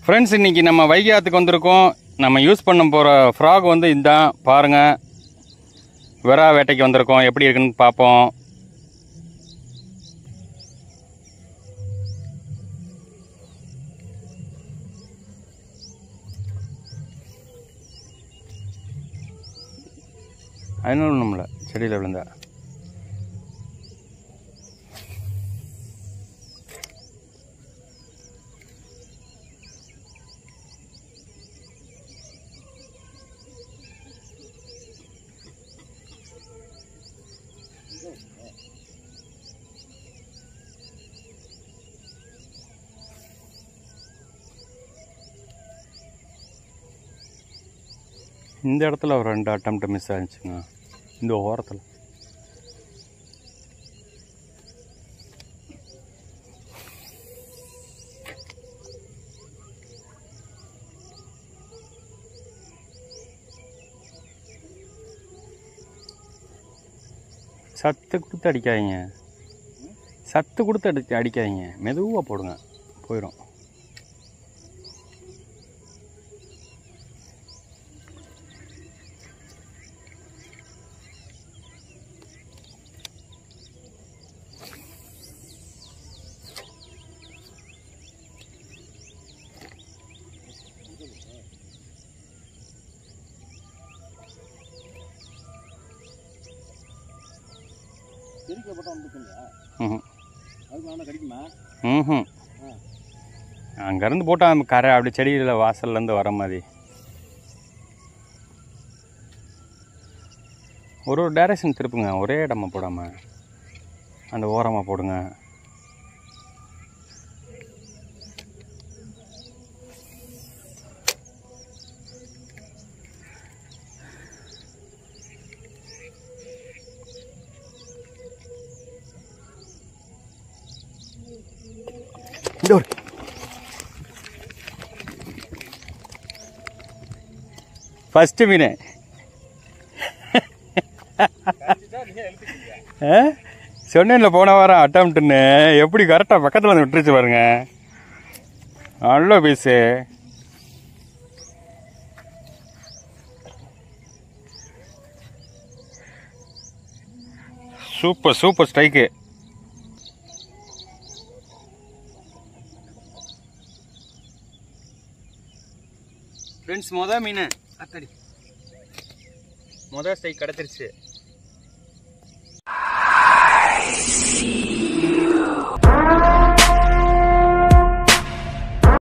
Friends, இன்றைக்கி நம்ம வைகை ஆற்றுக்கு வந்திருக்கோம். நம்ம யூஸ் பண்ண போகிற ஃப்ராக் வந்து இதுதான். பாருங்கள், விரா வேட்டைக்கு வந்திருக்கோம். எப்படி இருக்குன்னு பார்ப்போம். அதனால ஒன்றும்ல, செடியில் விழுந்தா. இந்த இடத்துல ஒரு 2 அட்டம்ப்ட் மிஸ் ஆகிடுச்சுங்க. இந்த ஓரத்தில் சத்து கொடுத்து அடிக்காதீங்க. சத்து கொடுத்து அடிக்காதீங்க. மெதுவாக போடுங்க, போயிடும். அங்கேருந்து போட்டால் கரை அப்படி செடியில் வாசல்லேருந்து வர மாதிரி ஒரு டைரக்ஷன் திருப்புங்க. ஒரே இடமா போடாமல் அந்த ஓரமாக போடுங்க. ஃபஸ்ட்டு மீன் சொன்னேன்ல போன வாரம் அட்டம்ப்ட்டுன்னு. எப்படி கரெக்டாக பக்கத்தில் வந்து விட்டுருச்சு பாருங்க. நல்ல piece. Super super strike. Friends, மொதல் மீன் அத்தடி, மொதல் ஸ்ட்ரைக் கிடச்சிருச்சு.